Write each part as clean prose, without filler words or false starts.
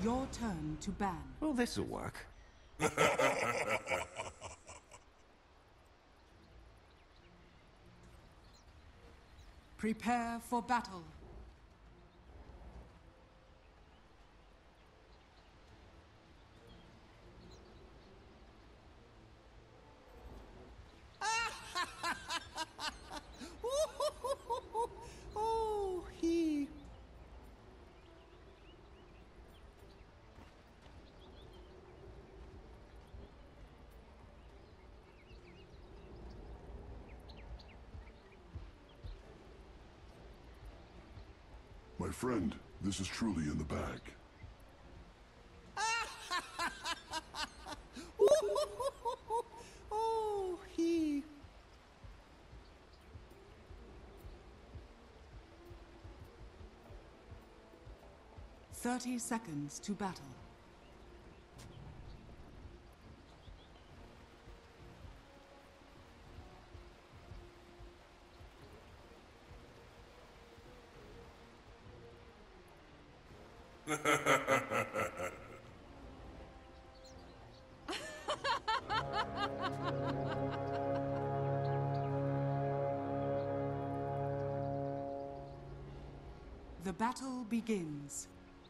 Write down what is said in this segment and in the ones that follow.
Your turn to ban. Well, this'll work. Prepare for battle. Oh, he. My friend, this is truly in the bag. Oh, he. Thirty seconds to battle. The battle begins.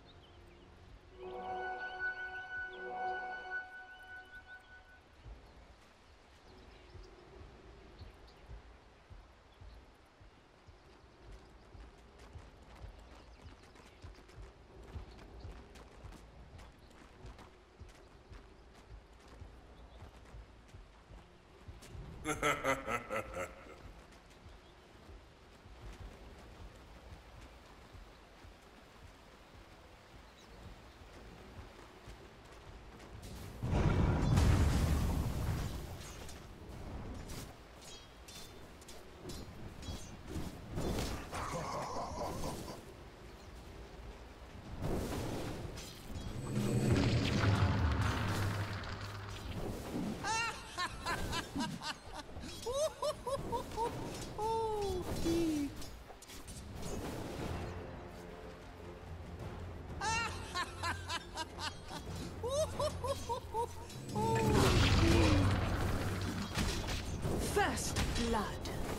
Oh, he. First blood.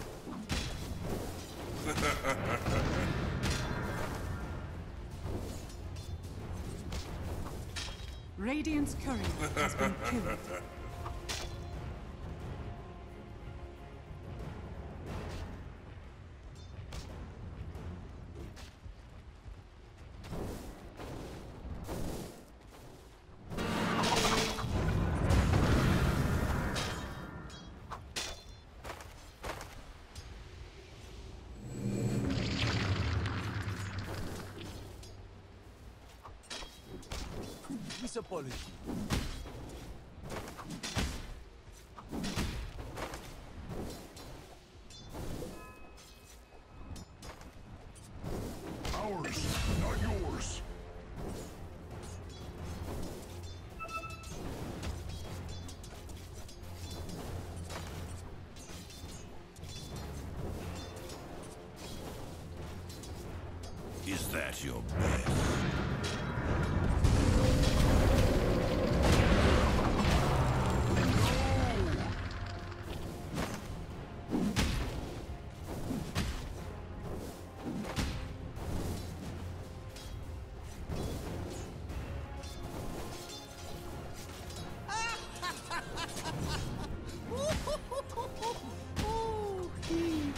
Radiant's courier has been killed. This apology. Ours, not yours. Is that your best? Oh, he.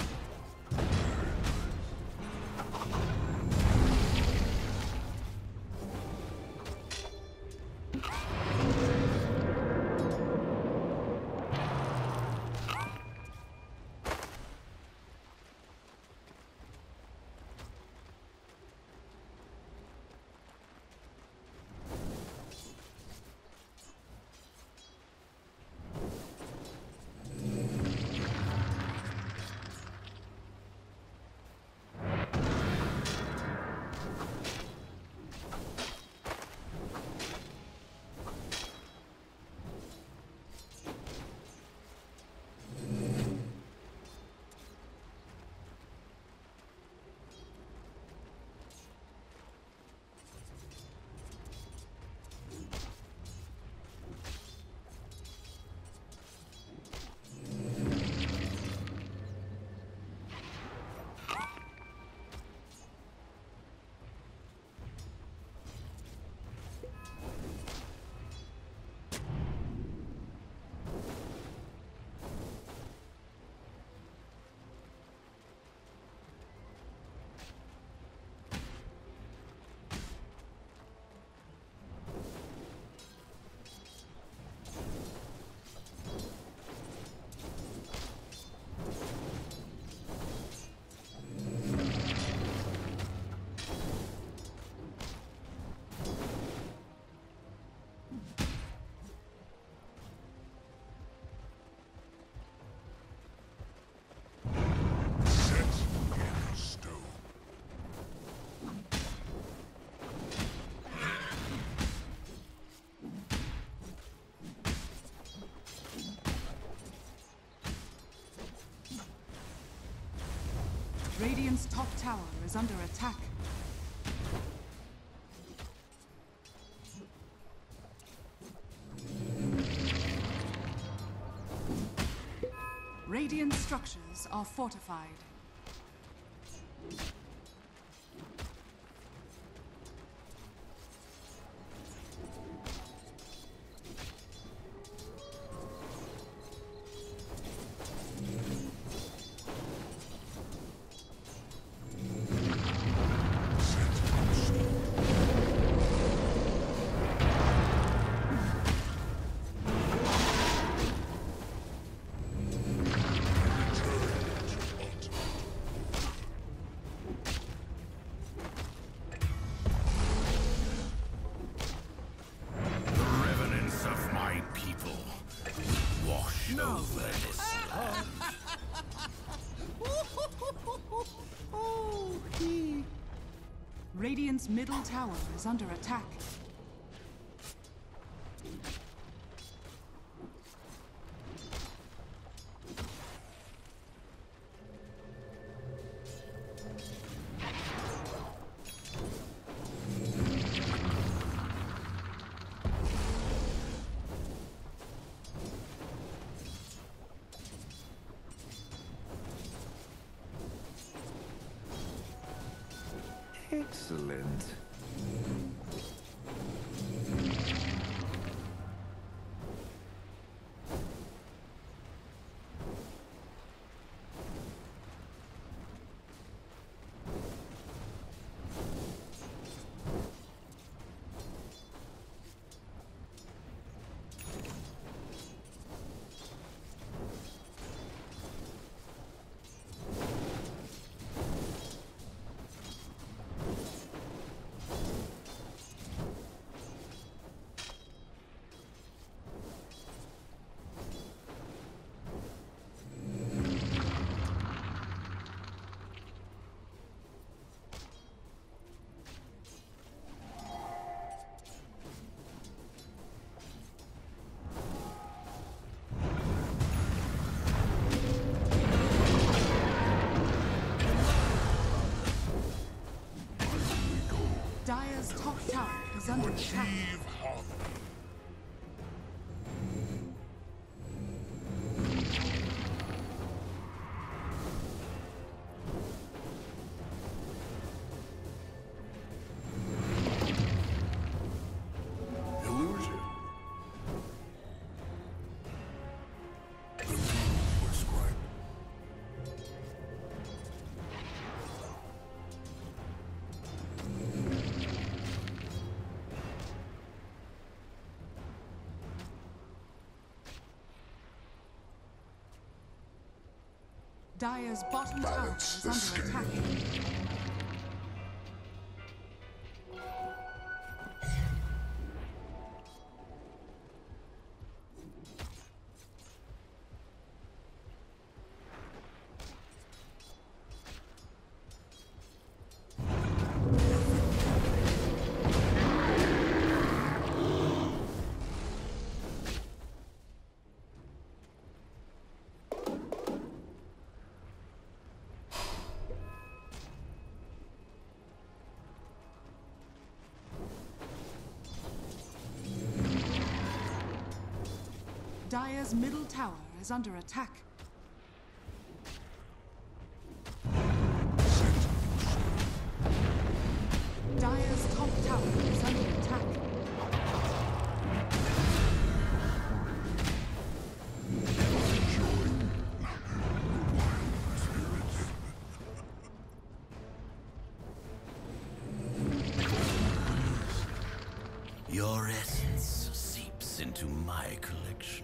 Radiant's top tower is under attack. Radiant structures are fortified. Radiant's middle tower is under attack. Excellent. Dire's top tower is under attack. Illusion. The rules were scribed. Dire's bottom tower Balance is the under attack. Dire's middle tower is under attack. Dire's top tower is under attack. Your essence seeps into my collection.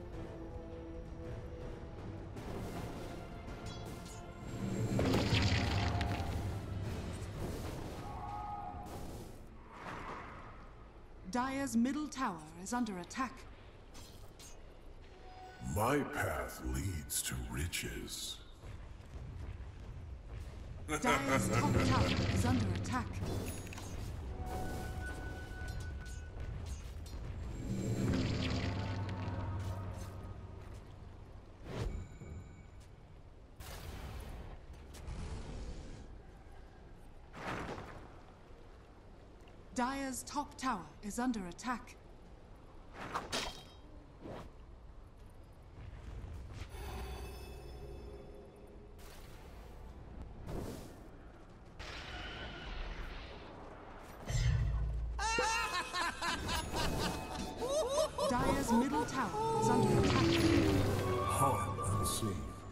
Dire's middle tower is under attack. My path leads to riches. Dire's top tower is under attack. Dire's top tower is under attack. Dire's middle tower is under attack. Harm unseen.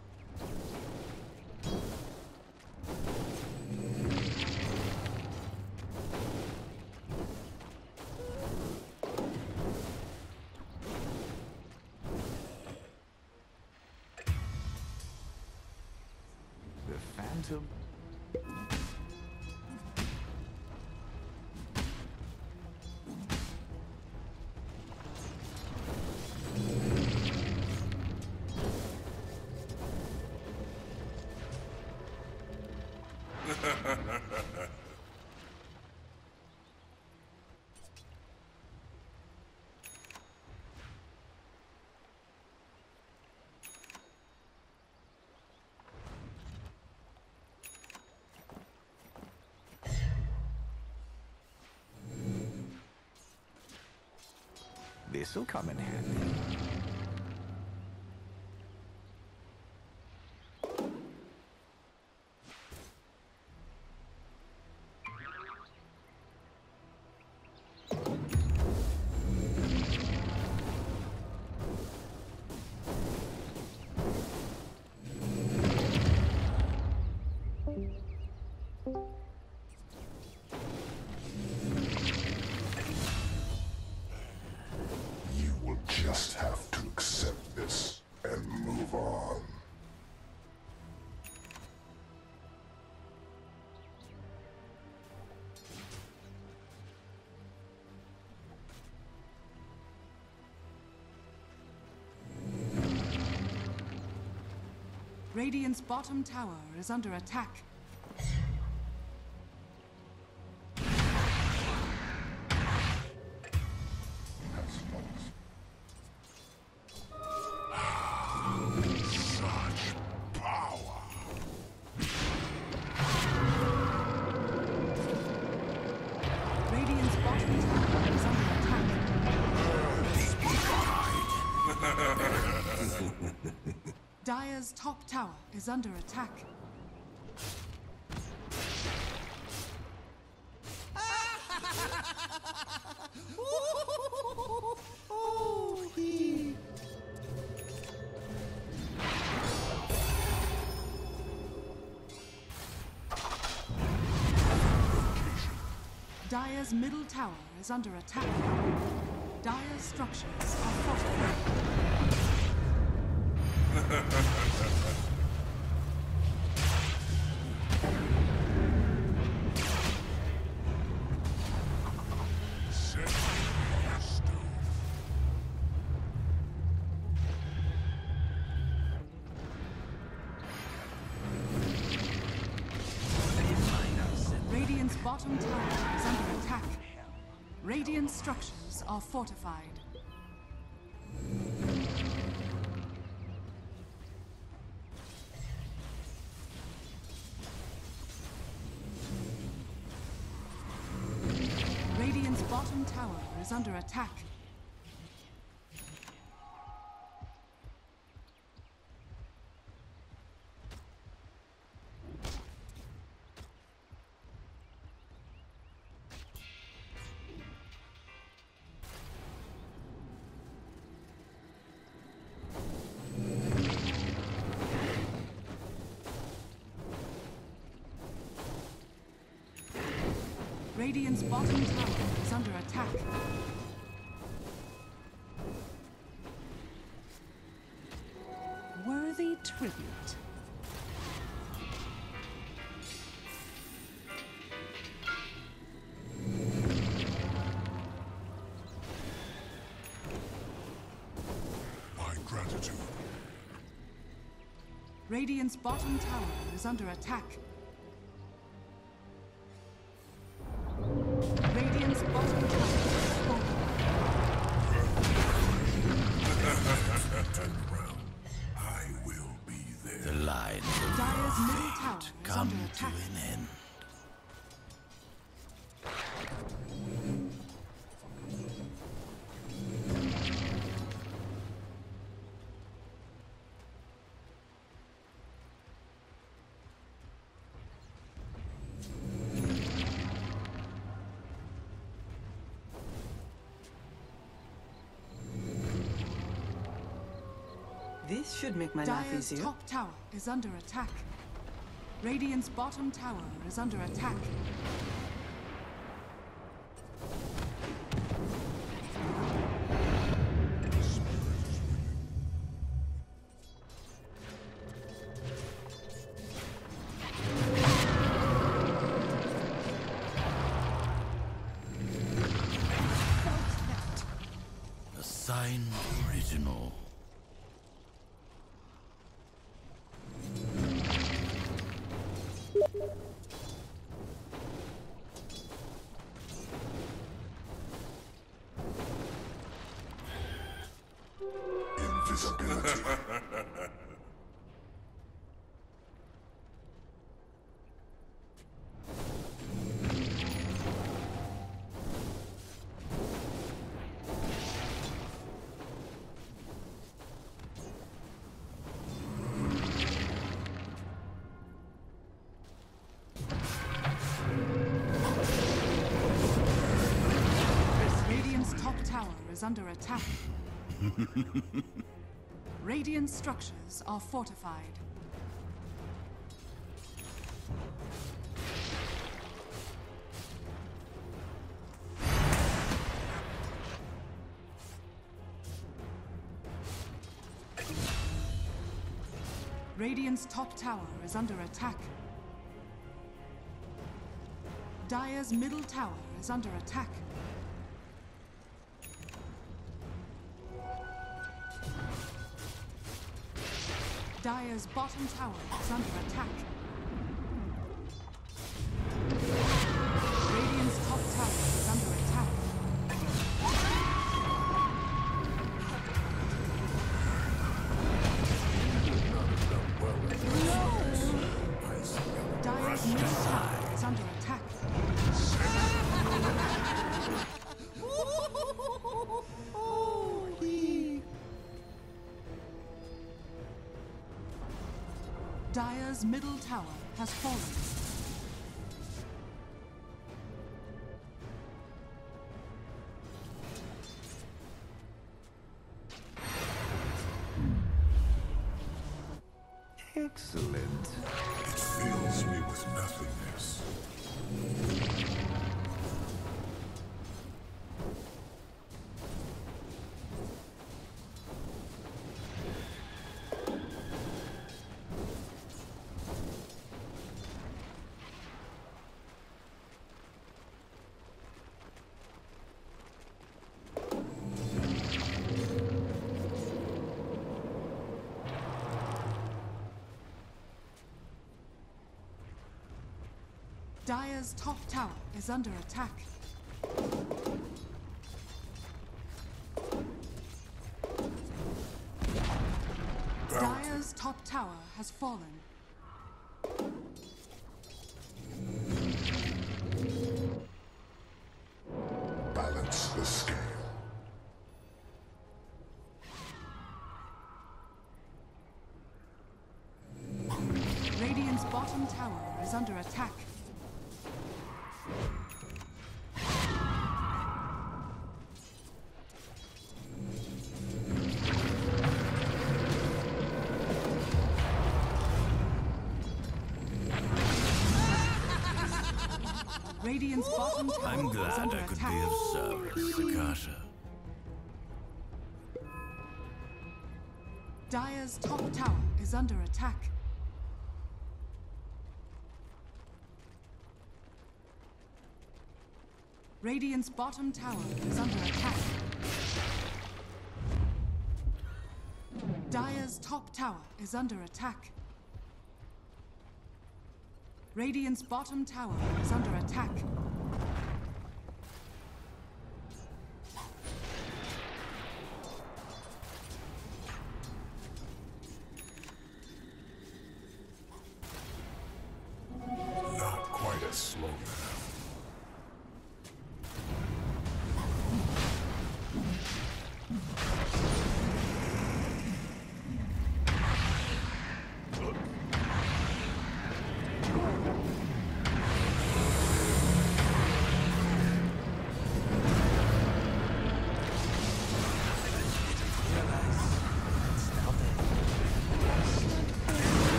The Phantom. This'll come in handy. You will just have to accept this and move on. Radiant's bottom tower is under attack. Has lost. Such power. Radiant's bottom tower is under attack. Dire's top tower is under attack. Oh, he. Dire's middle tower is under attack. Dire's structures are fortified. Set me on a stone. Radiant's bottom tower is under attack. Radiant structures are fortified. Radiant's bottom tower is under attack. Radiant's bottom tower is under attack. Worthy tribute. My gratitude. Radiant's bottom tower is under attack. Radiant's bottom tower is fortified. Turn around. I will be there. The lines of Dire's your middle tower fate is come under to attack. an end. This should make my life Dire's easier. top tower is under attack. Radiant's bottom tower is under attack. Assign original. Invisibility. Radiant's top tower is under attack. Radiant structures are fortified. Radiant's top tower is under attack. Dire's middle tower is under attack. Dire's bottom tower is under attack. Radiant's top tower is under attack. Dire's middle tower is under attack. Dire's middle tower has fallen. Excellent. It fills me with nothingness. Dire's top tower is under attack. Dire's top tower has fallen. Balance the scale. Radiant's bottom tower is under attack. Radiant's bottom tower I'm is glad under I could attack. be of service, Akasha. Dire's top tower is under attack. Radiant's bottom tower is under attack. Dire's top tower is under attack. Radiant's bottom tower is under attack. Not quite as slow now.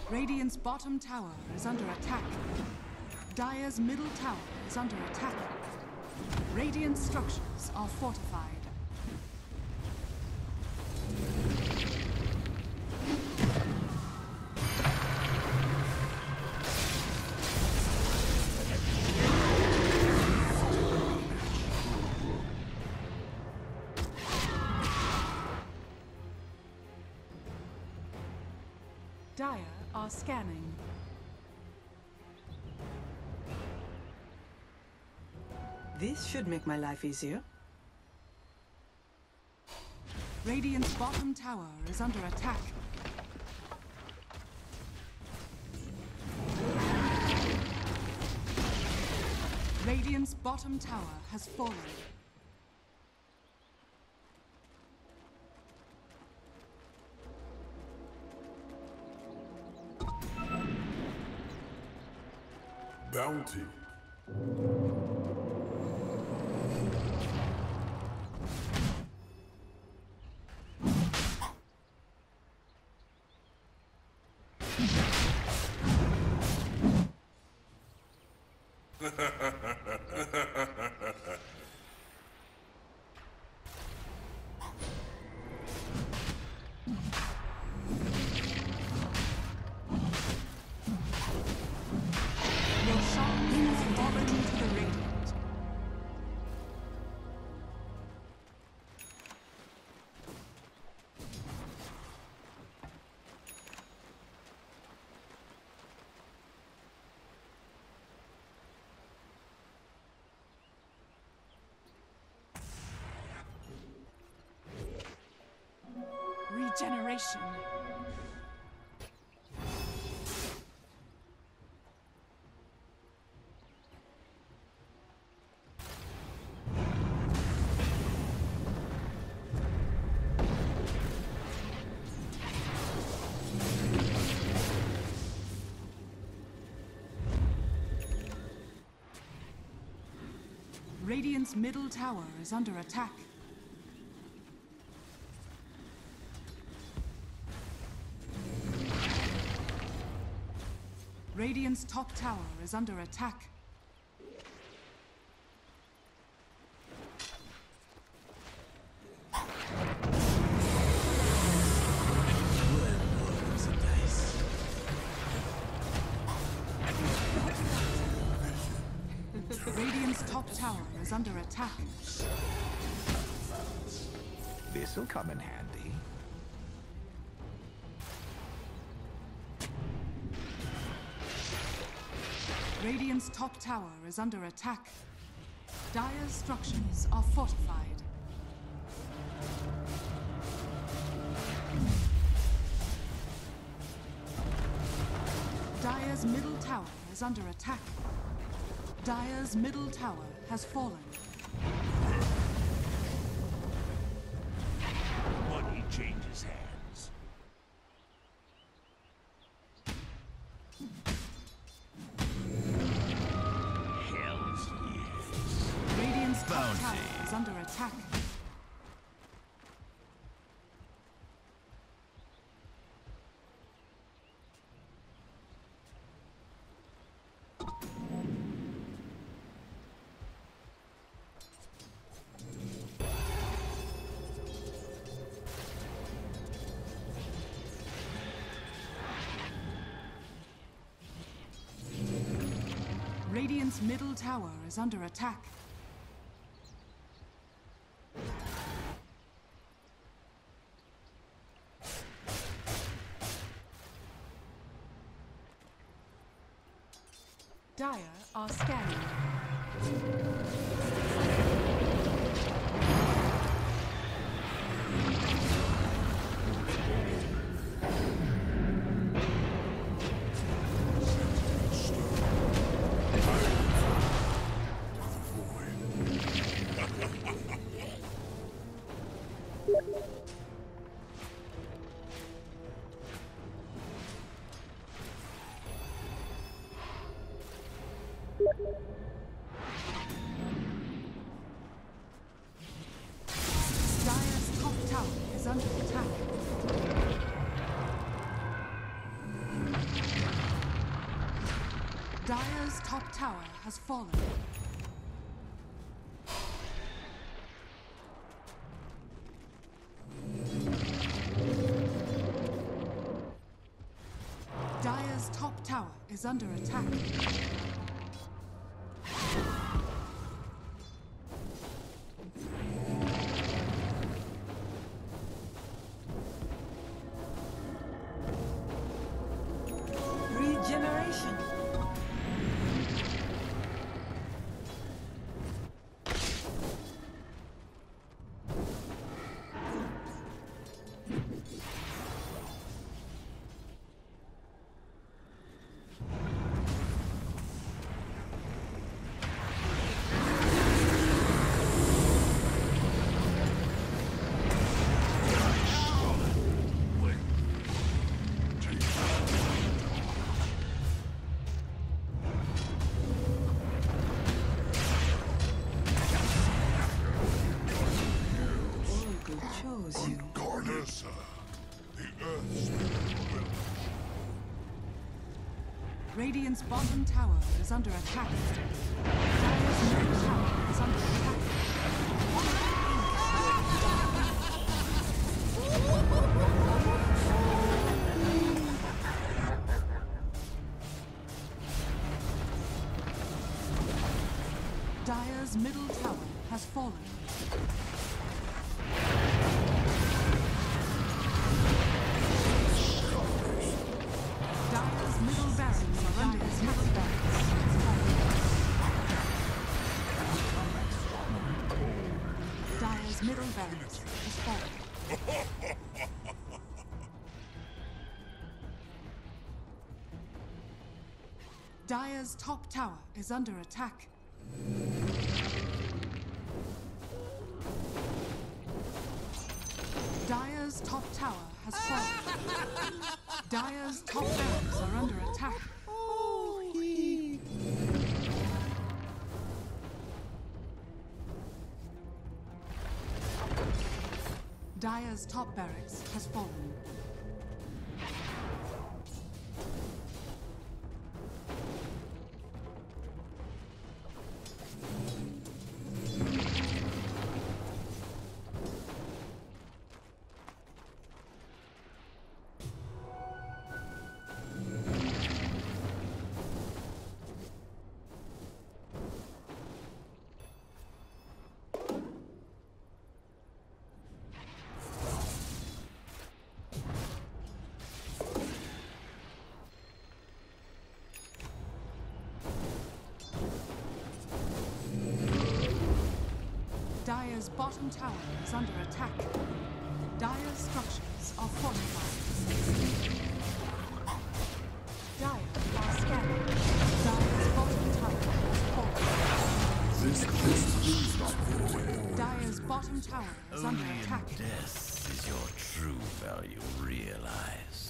Radiant's bottom tower is under attack. Dire's middle tower is under attack. Radiant structures are fortified. Dire are scanning. This should make my life easier. Radiant's bottom tower is under attack. Radiant's bottom tower has fallen. Bounty. Regeneration. Radiant's middle tower is under attack. Radiant's top tower is under attack. Radiant's top tower is under attack. This'll come in handy. Radiant's top tower is under attack. Dire's structures are fortified. Dire's middle tower is under attack. Dire's middle tower has fallen. Money changes hands. Hell's years. Radiant's top tower is under attack. Radiant's middle tower is under attack. Dire are scanning. Dire's top tower has fallen. Dire's top tower is under attack. Regeneration. Radiant's bottom tower is under attack. Dire's middle tower is under attack. Dire's middle tower has fallen. Dire's middle barracks are under attack. Dire's middle barracks is fallen. Dire's top tower is under attack. Dire's top tower has fallen. Dire's top barracks are under attack. Dire's top barracks has fallen. Dire's bottom tower is under attack. Dire's structures are fortified. Dire are scanning. Dire's bottom tower has fallen. Dire's bottom tower is under Only in attack. death is your true value realized.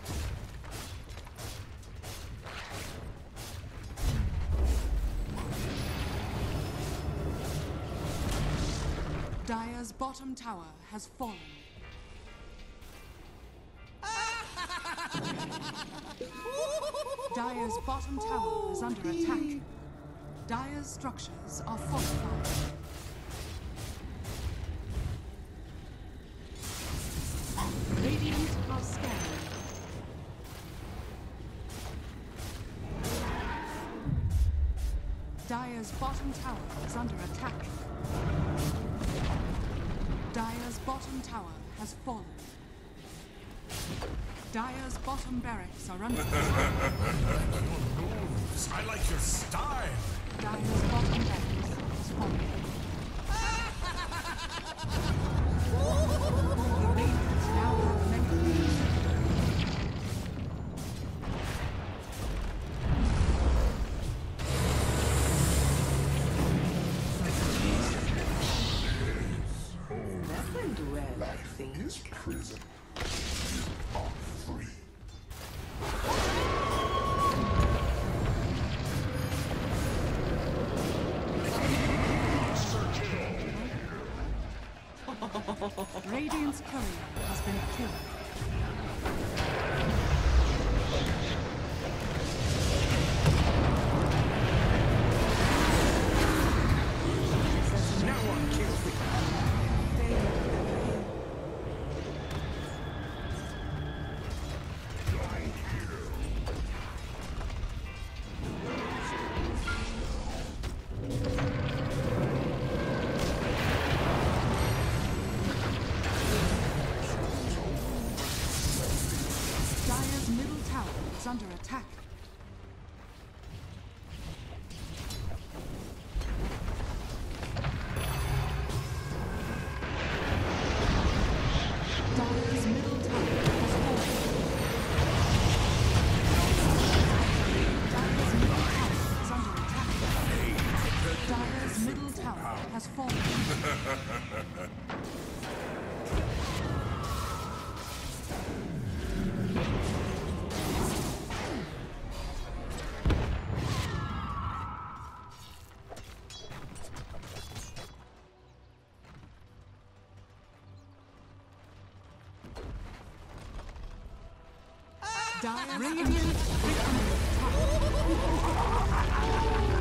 Dire's bottom tower has fallen. Dire's bottom tower is under attack. Dire's structures are fortified. Radiant are scanning. Dire's bottom tower is under attack. Dire's bottom tower has fallen. Dire's bottom barracks are under attack. I like your style. Dire's bottom barracks has fallen. The Radiants now have many leads. That went well, I think. Is prison. You are free. Radiant's courier has been killed. is under attack. Dire's middle tower has fallen. Dire's middle tower is under attack. Dire's middle tower has fallen. Radiant victory.